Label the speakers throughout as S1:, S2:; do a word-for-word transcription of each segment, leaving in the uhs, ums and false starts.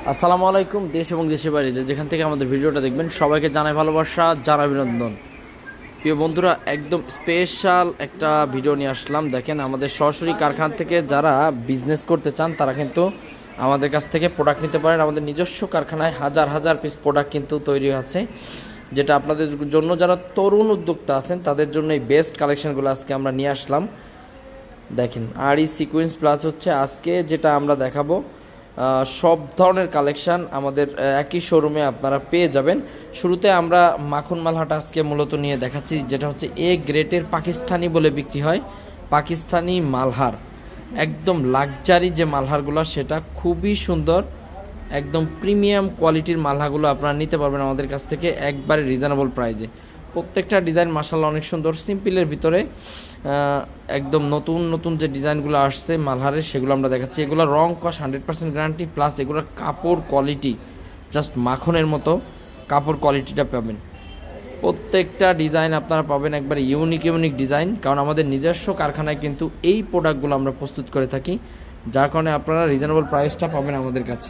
S1: আসসালামু আলাইকুম। দেশ এবং দেশের বাইরে যেখান থেকে আমাদের ভিডিওটা দেখবেন সবাইকে জানাই ভালোবাসা, জানাই অভিনন্দন। প্রিয় বন্ধুরা, একদম স্পেশাল একটা ভিডিও নিয়ে আসলাম। দেখেন, আমাদের সরাসরি কারখানা থেকে যারা বিজনেস করতে চান তারা কিন্তু আমাদের কাছ থেকে প্রোডাক্ট নিতে পারেন। আমাদের নিজস্ব কারখানায় হাজার হাজার পিস প্রোডাক্ট কিন্তু তৈরি আছে, যেটা আপনাদের জন্য যারা তরুণ উদ্যোক্তা আছেন তাদের জন্য এই বেস্ট কালেকশনগুলো আজকে আমরা নিয়ে আসলাম। দেখেন, আর ই সিকোয়েন্স প্লাস হচ্ছে আজকে যেটা আমরা দেখাবো, সব ধরনের কালেকশান আমাদের একই শোরুমে আপনারা পেয়ে যাবেন। শুরুতে আমরা মাখন মালহাটা আজকে মূলত নিয়ে দেখাচ্ছি, যেটা হচ্ছে এ গ্রেটের পাকিস্তানি বলে বিক্রি হয়, পাকিস্তানি মালহার। একদম লাক্সারি যে মালহারগুলো সেটা খুবই সুন্দর, একদম প্রিমিয়াম কোয়ালিটির মালহাগুলো আপনারা নিতে পারবেন আমাদের কাছ থেকে একবারে রিজনেবল প্রাইজে। প্রত্যেকটা ডিজাইন মাশাআল্লাহ অনেক সুন্দর, সিম্পলের ভিতরে একদম নতুন নতুন যে ডিজাইনগুলো আসছে মালহারের সেগুলো আমরা দেখাচ্ছি। এগুলো রং কস হান্ড্রেড পার্সেন্ট গ্যারান্টি, প্লাস এগুলোর কাপড় কোয়ালিটি জাস্ট মাখনের মতো কাপড় কোয়ালিটিটা পাবেন। প্রত্যেকটা ডিজাইন আপনারা পাবেন একবারে ইউনিক ইউনিক ডিজাইন, কারণ আমাদের নিজস্ব কারখানায় কিন্তু এই প্রোডাক্টগুলো আমরা প্রস্তুত করে থাকি, যার কারণে আপনারা রিজনেবল প্রাইসটা পাবেন আমাদের কাছে।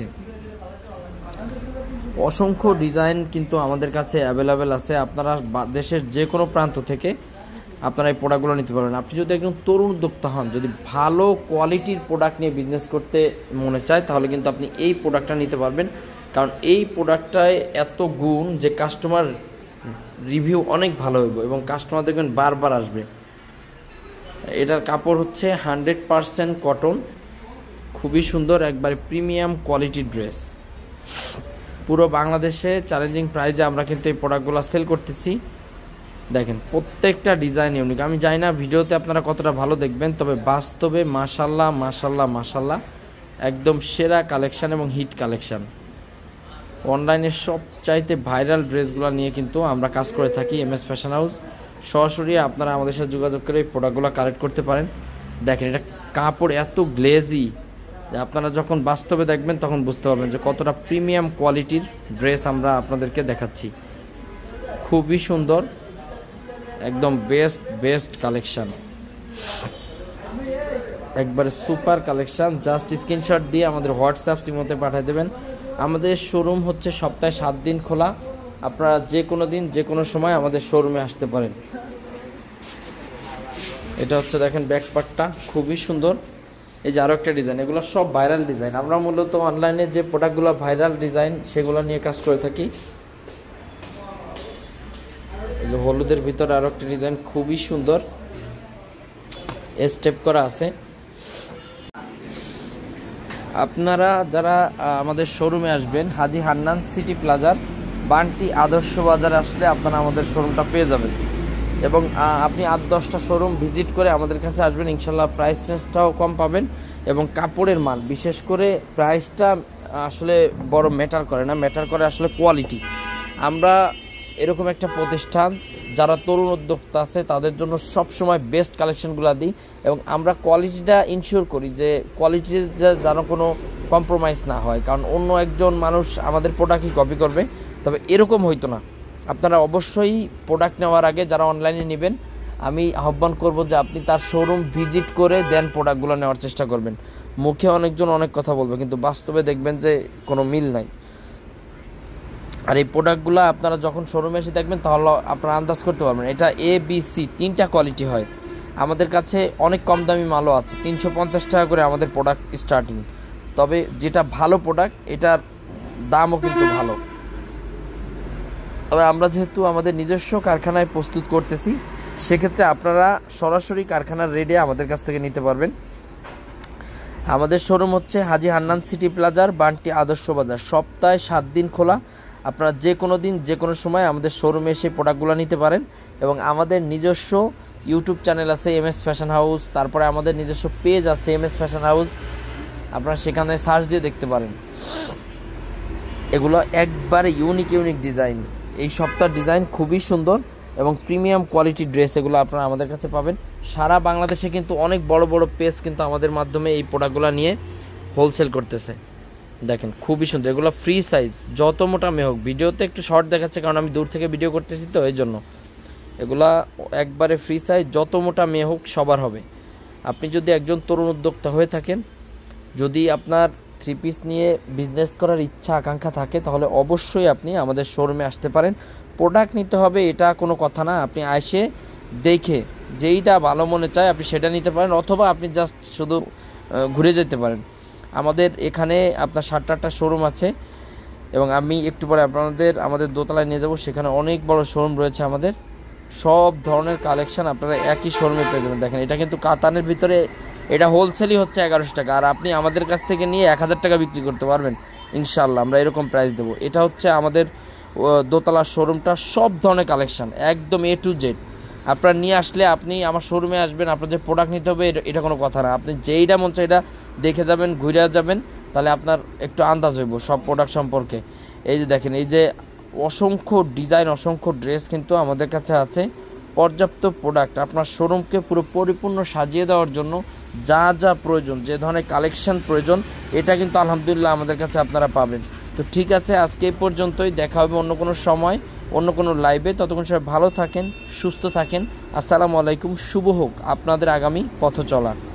S1: অসংখ্য ডিজাইন কিন্তু আমাদের কাছে অ্যাভেলেবেল আছে। আপনারা দেশের যে কোনো প্রান্ত থেকে আপনারা এই প্রোডাক্টগুলো নিতে পারবেন। আপনি যদি একজন তরুণ উদ্যোক্তা হন, যদি ভালো কোয়ালিটির প্রোডাক্ট নিয়ে বিজনেস করতে মনে চায়, তাহলে কিন্তু আপনি এই প্রোডাক্টটা নিতে পারবেন, কারণ এই প্রোডাক্টটায় এত গুণ যে কাস্টমার রিভিউ অনেক ভালো হইব এবং কাস্টমার দেখবেন বারবার আসবে। এটার কাপড় হচ্ছে হান্ড্রেড পারসেন্ট কটন, খুবই সুন্দর, একবারে প্রিমিয়াম কোয়ালিটির ড্রেস। পুরো বাংলাদেশে চ্যালেঞ্জিং প্রাইজে আমরা কিন্তু এই প্রোডাক্টগুলো সেল করতেছি। দেখেন, প্রত্যেকটা ডিজাইন ইউনিক। আমি জানি না ভিডিওতে আপনারা কতটা ভালো দেখবেন, তবে বাস্তবে মাশাল্লাহ মাশাল্লাহ মাশাল্লাহ একদম সেরা কালেকশান এবং হিট কালেকশান। অনলাইনের সবচাইতে ভাইরাল ড্রেসগুলো নিয়ে কিন্তু আমরা কাজ করে থাকি এম এস ফ্যাশন হাউস। সরাসরি আপনারা আমাদের সাথে যোগাযোগ করে এই প্রোডাক্টগুলো কালেক্ট করতে পারেন। দেখেন, এটা কাপড় এত গ্লেজি যে আপনারা যখন বাস্তবে দেখবেন তখন বুঝতে পারবেন যে কতটা প্রিমিয়াম কোয়ালিটির ড্রেস আমরা আপনাদেরকে দেখাচ্ছি। খুবই সুন্দর, একদম বেস্ট বেস্ট কালেকশান, একবারে সুপার কালেকশান। জাস্ট স্ক্রিনশট দিয়ে আমাদের হোয়াটসঅ্যাপ সিমতে পাঠিয়ে দেবেন। আমাদের শোরুম হচ্ছে সপ্তাহে সাত দিন খোলা, আপনারা যে কোনো দিন যে কোনো সময় আমাদের শোরুমে আসতে পারেন। এটা হচ্ছে দেখেন ব্যাকপার্টটা খুবই সুন্দর। এই যে আরও একটা ডিজাইন, এগুলো সব ভাইরাল ডিজাইন। আমরা মূলত অনলাইনে যে প্রোডাক্টগুলো ভাইরাল ডিজাইন সেগুলো নিয়ে কাজ করে থাকি। এই যে হলুদের ভিতরে আরও একটা ডিজাইন খুবই সুন্দর, স্টেপ করা আছে। আপনারা যারা আমাদের শোরুমে আসবেন, হাজি হান্নান সিটি প্লাজার বান্টি আদর্শ বাজারে আসলে আপনারা আমাদের শোরুমটা পেয়ে যাবেন, এবং আপনি আট দশটা শোরুম ভিজিট করে আমাদের কাছে আসবেন, ইনশাল্লাহ প্রাইস রেঞ্জটাও কম পাবেন। এবং কাপড়ের মান, বিশেষ করে প্রাইসটা আসলে বড় ম্যাটার করে না, ম্যাটার করে আসলে কোয়ালিটি। আমরা এরকম একটা প্রতিষ্ঠান যারা তরুণ উদ্যোক্তা আছে তাদের জন্য সব সময় বেস্ট কালেকশনগুলো দিই, এবং আমরা কোয়ালিটিটা ইনশিওর করি যে কোয়ালিটির যেন কোনো কম্প্রোমাইজ না হয়, কারণ অন্য একজন মানুষ আমাদের প্রোডাক্টই কপি করবে। তবে এরকম হইতো না। আপনারা অবশ্যই প্রোডাক্ট নেওয়ার আগে যারা অনলাইনে নেবেন, আমি আহ্বান করব যে আপনি তার শোরুম ভিজিট করে দেন প্রোডাক্টগুলো নেওয়ার চেষ্টা করবেন। মুখে অনেকজন অনেক কথা বলবে, কিন্তু বাস্তবে দেখবেন যে কোনো মিল নাই। আর এই প্রোডাক্টগুলো আপনারা যখন শোরুমে এসে দেখবেন তাহলে আপনারা আন্দাজ করতে পারবেন। এটা এ বি সি তিনটা কোয়ালিটি হয়। আমাদের কাছে অনেক কম দামি মালও আছে, তিনশো পঞ্চাশ টাকা করে আমাদের প্রোডাক্ট স্টার্টিং। তবে যেটা ভালো প্রোডাক্ট এটার দামও কিন্তু ভালো। তবে আমরা যেহেতু আমাদের নিজস্ব কারখানায় প্রস্তুত করতেছি, সেক্ষেত্রে আপনারা সরাসরি কারখানার রেটে আমাদের কাছ থেকে নিতে পারবেন। আমাদের শোরুম হচ্ছে হাজি হান্নান সিটি প্লাজার বান্টি আদর্শ বাজার, সপ্তাহে সাত দিন খোলা। আপনারা যে কোনো দিন যে কোনো সময় আমাদের শোরুমে এসে প্রোডাক্টগুলো নিতে পারেন। এবং আমাদের নিজস্ব ইউটিউব চ্যানেল আছে এম এস ফ্যাশন হাউস, তারপরে আমাদের নিজস্ব পেজ আছে এম এস ফ্যাশন হাউস, আপনারা সেখানে সার্চ দিয়ে দেখতে পারেন। এগুলো একবারে ইউনিক ইউনিক ডিজাইন, এই সপ্তাহ ডিজাইন খুবই সুন্দর এবং প্রিমিয়াম কোয়ালিটির ড্রেস, এগুলো আপনারা আমাদের কাছে পাবেন। সারা বাংলাদেশে কিন্তু অনেক বড় বড় পেজ কিন্তু আমাদের মাধ্যমে এই প্রোডাক্টগুলো নিয়ে হোলসেল করতেছে। দেখেন খুবই সুন্দর, এগুলো ফ্রি সাইজ, যত মোটা মেয়ে হোক। ভিডিওতে একটু শর্ট দেখাচ্ছে কারণ আমি দূর থেকে ভিডিও করতেছি, তো এই জন্য এগুলা একবারে ফ্রি সাইজ, যত মোটা মেয়ে হোক সবার হবে। আপনি যদি একজন তরুণ উদ্যোক্তা হয়ে থাকেন, যদি আপনার থ্রি পিস নিয়ে বিজনেস করার ইচ্ছা আকাঙ্ক্ষা থাকে তাহলে অবশ্যই আপনি আমাদের শোরুমে আসতে পারেন। প্রোডাক্ট নিতে হবে এটা কোনো কথা না, আপনি এসে দেখে যেইটা ভালো মনে চায় আপনি সেটা নিতে পারেন, অথবা আপনি জাস্ট শুধু ঘুরে যেতে পারেন। আমাদের এখানে আপনার সাতটা আটটা শোরুম আছে এবং আমি একটু পরে আপনাদের আমাদের দোতলায় নিয়ে যাব, সেখানে অনেক বড় শোরুম রয়েছে আমাদের। সব ধরনের কালেকশন আপনারা একই শোরুমে পেয়ে যাবেন। দেখেন এটা কিন্তু কাতানের ভিতরে, এটা হোলসেলই হচ্ছে এগারোশো টাকা, আর আপনি আমাদের কাছ থেকে নিয়ে এক হাজার টাকা বিক্রি করতে পারবেন ইনশাল্লাহ, আমরা এরকম প্রাইস দেবো। এটা হচ্ছে আমাদের দোতলার শোরুমটা, সব ধরনের কালেকশন একদম এ টু জেড আপনারা নিয়ে আসলে, আপনি আমার শোরুমে আসবেন, আপনার যে প্রোডাক্ট নিতে হবে এটা কোনো কথা না, আপনি যেইটা মন চাই এটা দেখে যাবেন, ঘুরে যাবেন, তাহলে আপনার একটু আন্দাজ হইব সব প্রোডাক্ট সম্পর্কে। এই যে দেখেন, এই যে অসংখ্য ডিজাইন, অসংখ্য ড্রেস কিন্তু আমাদের কাছে আছে, পর্যাপ্ত প্রোডাক্ট আপনার শোরুমকে পুরো পরিপূর্ণ সাজিয়ে দেওয়ার জন্য যা যা প্রয়োজন, যে ধরনের কালেকশন প্রয়োজন, এটা কিন্তু আলহামদুলিল্লাহ আমাদের কাছে আপনারা পাবেন। তো ঠিক আছে, আজকে এই পর্যন্তই, দেখা হবে অন্য কোনো সময় অন্য কোনো লাইভে। ততক্ষণ সবাই ভালো থাকেন, সুস্থ থাকেন। আসসালামু আলাইকুম। শুভ হোক আপনাদের আগামী পথ চলা।